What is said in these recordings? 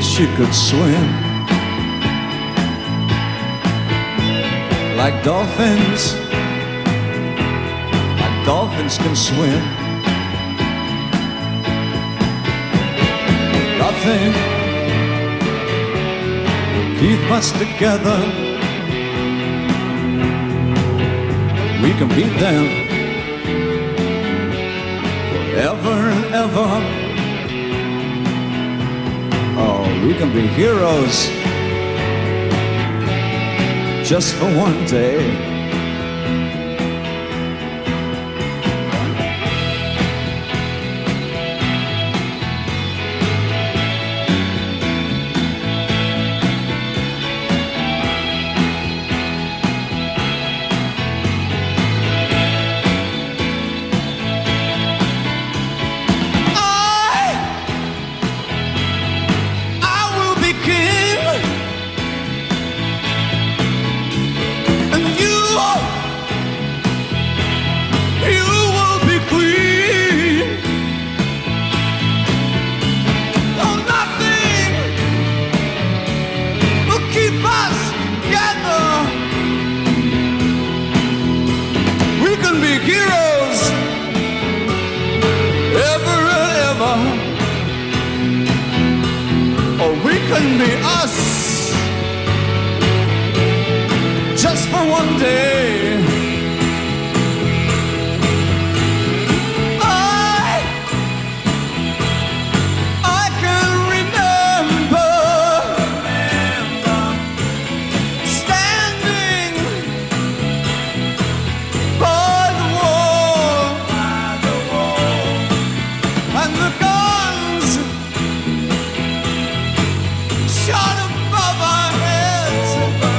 wish you could swim like dolphins. Like dolphins can swim. Nothing will keep us together. We can beat them forever and ever. Oh, we can be heroes just for one day. Can be us just for one day. I can remember standing by the wall and the guns shot above our heads,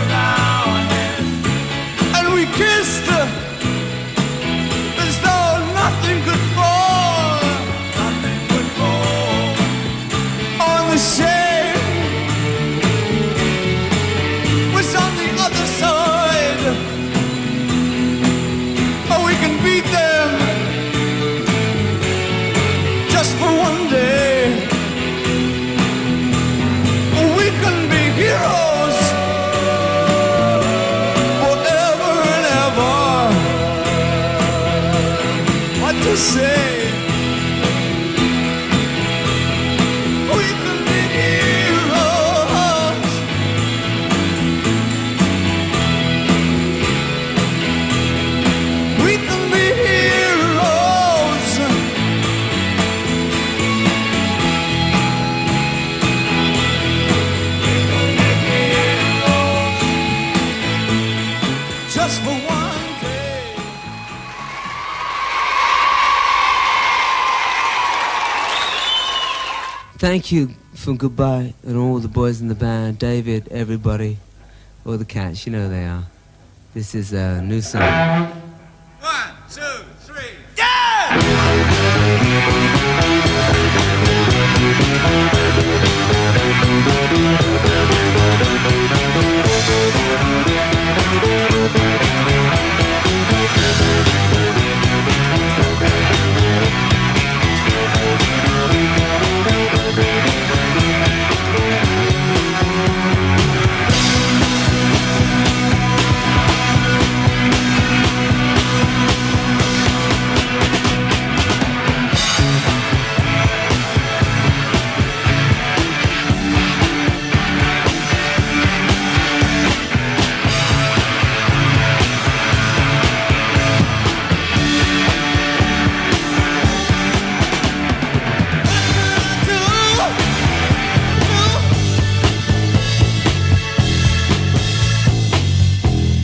and we kissed as though nothing could fall, on the shame was on the other side. Oh, we can beat them just for one day. Heroes forever and ever. What to say? We can be heroes. We can be heroes. Just for one day. Thank you for goodbye and all the boys in the band, David, everybody, all the cats, you know they are. This is a new song.